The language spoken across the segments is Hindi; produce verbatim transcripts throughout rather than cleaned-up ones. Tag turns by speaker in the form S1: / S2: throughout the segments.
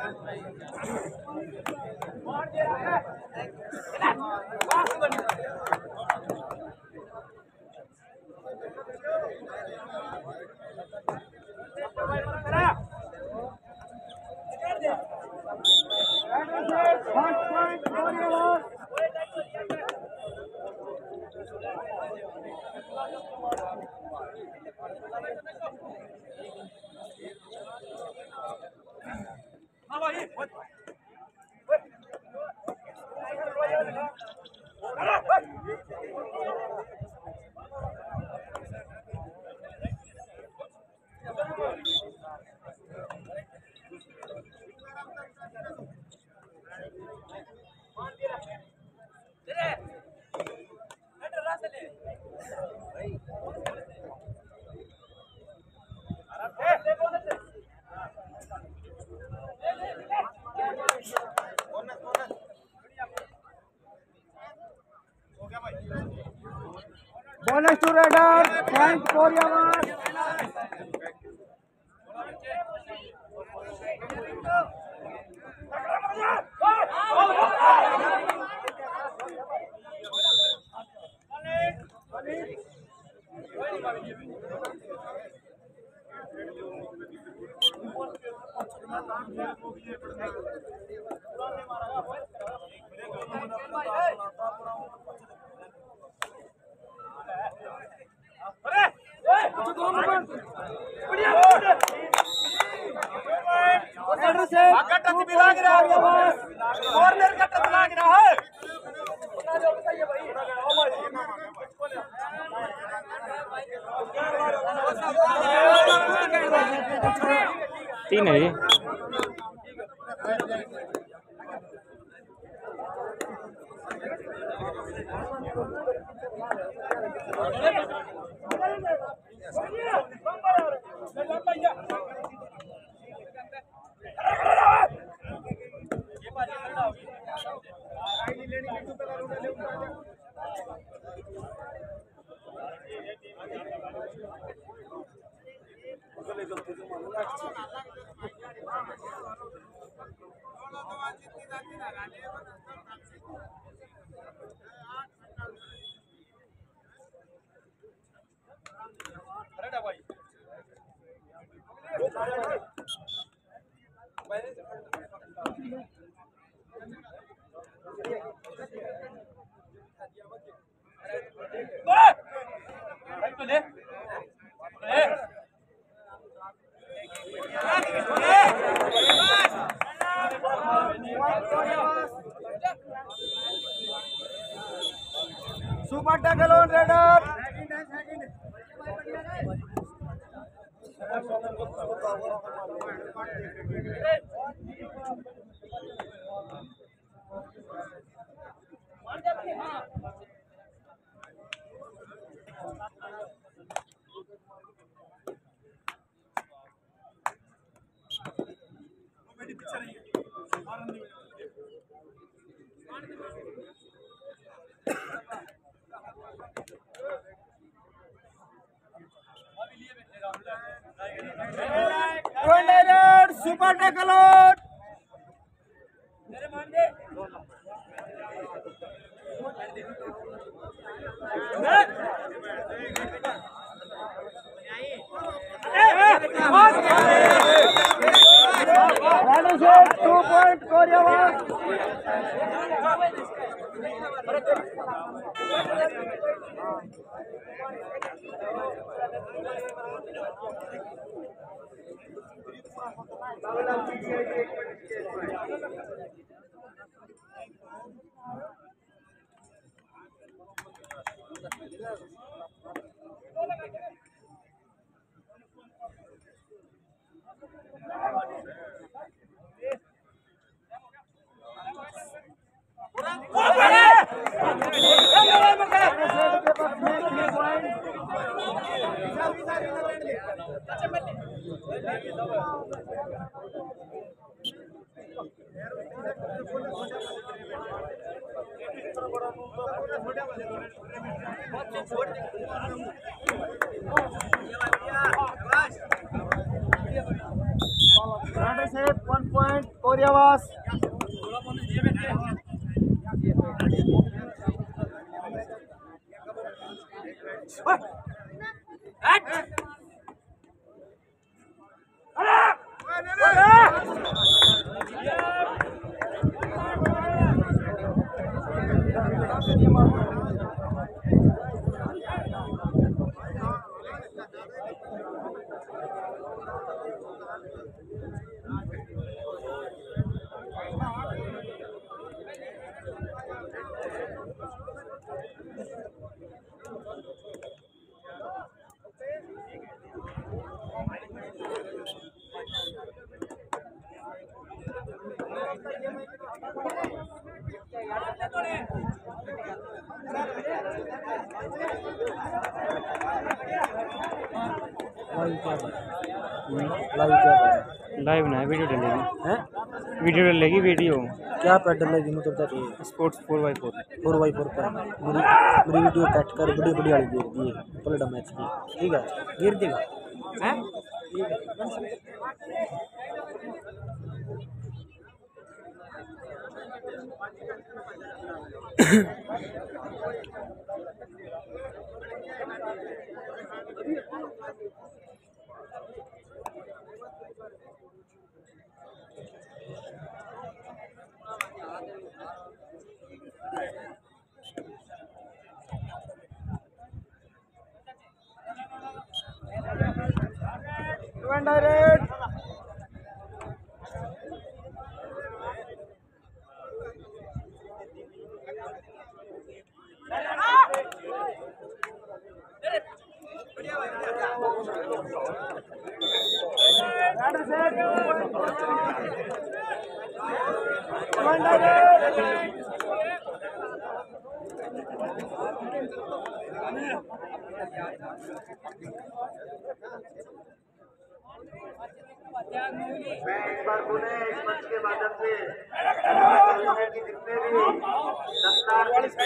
S1: Bonus to Radar, point for Yamas.
S2: तीन है ये Super tackle on Radar. Super tackle on. Two point for Yamas. One point for कोरियावास।
S1: लाइव ना वीडियो डलेगी हैं वीडियो डलेगी वीडियो
S2: क्या पे डलेगी मतलब बता
S1: sports four by four
S2: four by four पर मेरी मेरी वीडियो कट कर बड़ी बड़ी वाली गिर दी है पलड़ा मैच की ठीक है गिर देगा हैं डायरेक्ट
S3: मैं एक बार पुणे इस मंच के माध्यम से कि जितने भी दस्तार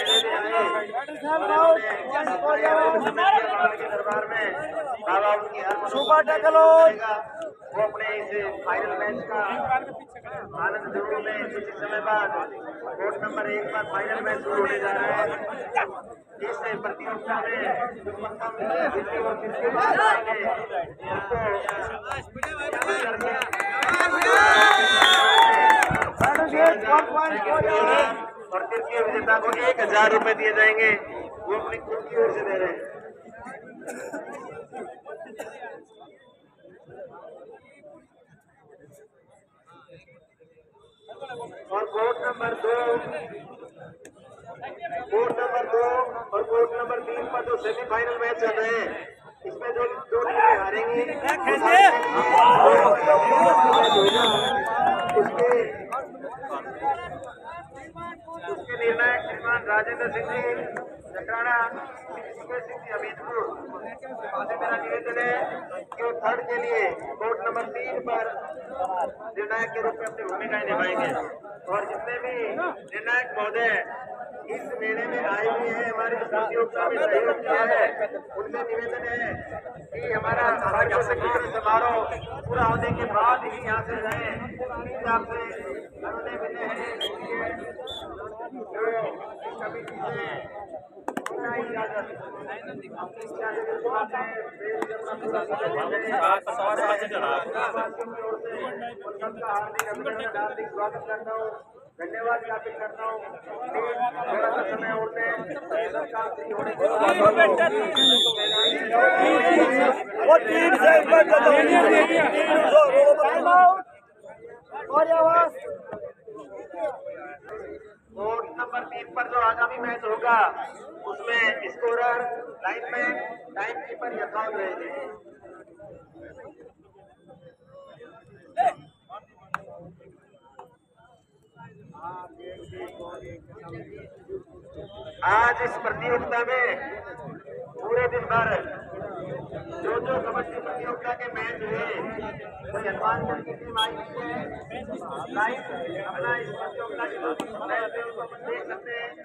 S3: के दरबार में बाबा उनकी हर
S2: सुपर टैकल
S3: वो अपने इस फाइनल मैच का आनंद जरूर लें। कुछ समय बाद कोर्ट नंबर एक पर फाइनल मैच शुरू होने जा रहा है। इस प्रतियोगिता में जो प्रथम द्वितीय और तृतीय स्थान आएंगे और तृतीय विजेता को एक हजार रुपए दिए जाएंगे। वो अपनी खुद की ओर से दे रहे हैं। और कोर्ट नंबर दो कोर्ट नंबर दो और कोर्ट नंबर तीन पर जो सेमीफाइनल मैच चल रहे हैं इसमें जो दो टीमें हारेंगी उसके उसके निर्णायक श्रीमान राजेंद्र सिंह जी चक्राना सिंह जी हमीदपुर से मेरा निवेदन है कि वो थर्ड के लिए कोर्ट नंबर तीन पर निर्णायक के रूप में अपनी भूमिकाएं निभाएंगे। और जितने भी निर्णायक महोदय इस मेले में आए हुए हैं हमारी प्रतियोगिता में सहयोग किया है उनसे निवेदन है कि हमारा भाग्योत्सव समारोह पूरा होने के बाद ही यहाँ से जाए। आपसे उन्होंने मिले हैं जो कमिटी से हार्दिक स्वागत करता हूँ, धन्यवाद ज्ञापित करता हूँ। थोड़ा सा समय होते कोर्ट नंबर तीन पर जो आगामी मैच होगा उसमें स्कोरर लाइन में टाइम कीपर यथावत रहेंगे। आज इस प्रतियोगिता में पूरे दिन भर जो जो कबड्डी प्रतियोगिता के मैच हुए वो हनुमानगढ़ की टीम आई हुई है। लाइव अपना इस प्रतियोगिता के मैच देख सकते हैं।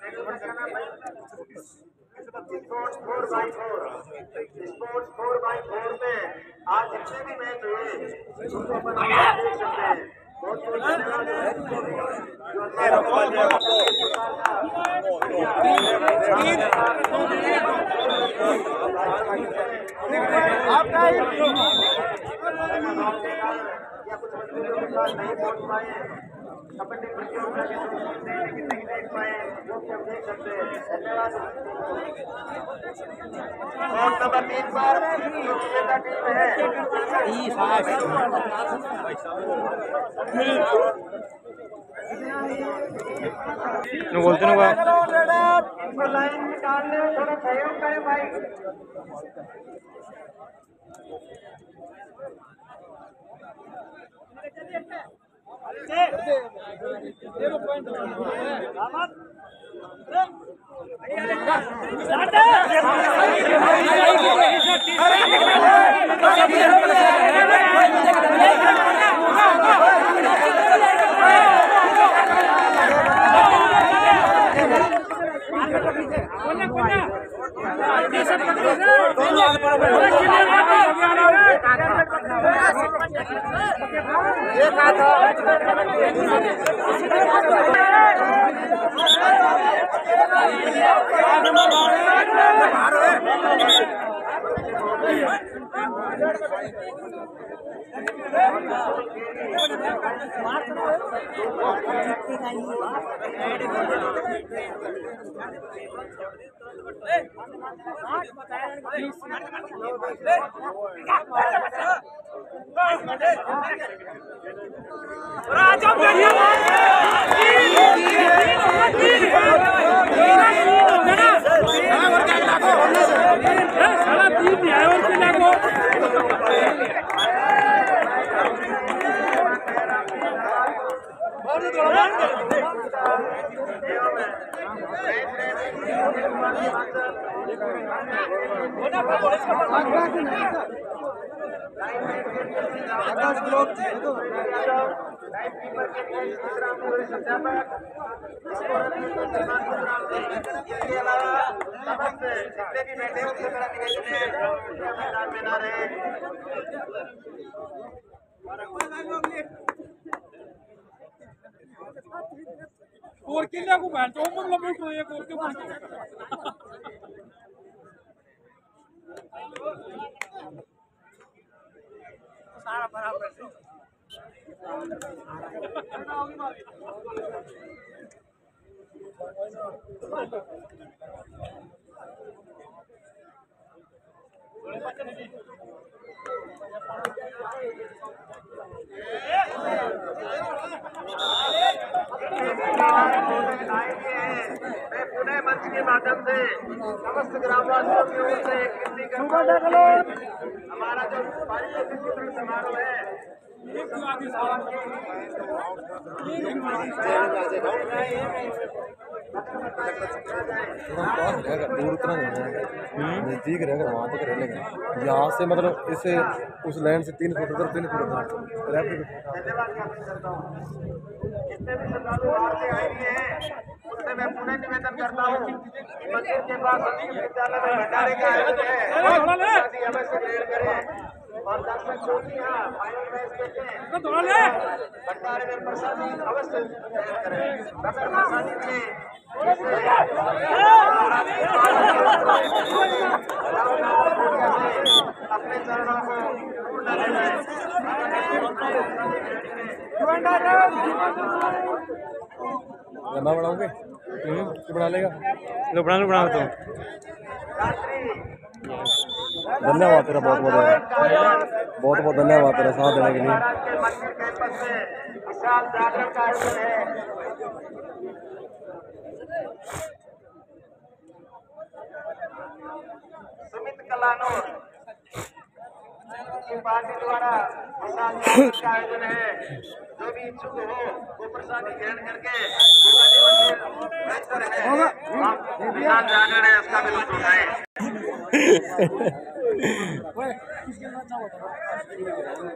S3: Sports four by four sports four by four में आज जितने भी मैच हुए उसको अपन देख सकते हैं। बहुत बहुत नहीं पहुंच पाए कबड्डी प्रतियोगिता के नहीं देख पाए वो सब देख सकते हैं। धन्यवाद। कोर्ट नंबर तीन पर जो विजेता टीम है
S1: नो बोलते ना
S3: इनको लाइन निकालने थोड़ा सहयोग करें भाई।
S4: और किले को बैठ जाओ मतलब लूट रही है और के बोल सारा बराबर
S3: मैं पुणे मंच के माध्यम से समस्त ग्रामवासियों की ओर से विनती करता हूं हमारा जो पारित वितरण समारोह है
S2: दूर उतना नजदीक रहेगा वहाँ तक रह लेंगे यहाँ से मतलब इसे उस लाइन से तीन फुट उधर तीन फुट उधर
S3: धन्यवाद ज्ञापन करता हूँ। जितने भी श्रद्धालु बाहर से आए हुए हैं उससे मैं पुनः निवेदन करता हूँ मंदिर के पास संस्कृत विद्यालय में भंडारे का आयोजन है अवश्य ग्रहण करें और दर्शक जो भी यहाँ फाइनल मैच देखें भंडारे में प्रसादी अवश्य ग्रहण करें बगैर प्रसादी के अपने चरणों को
S2: गन्ना बनाओगे बना लेगा
S1: लो बना लो बना तो
S2: धन्यवाद तेरा बहुत बहुत बहुत बहुत धन्यवाद तेरा साथ देने के लिए
S3: मंदिर कैंपस में विशाल जागरण का आयोजन है। सुमित कलानौर की पार्टी द्वारा विशाल जागरण का आयोजन है। जो भी इच्छुक हो वो प्रसादी ग्रहण करके बेहतर है विशाल जागरण है उसका भी लुत्फ उठाएं।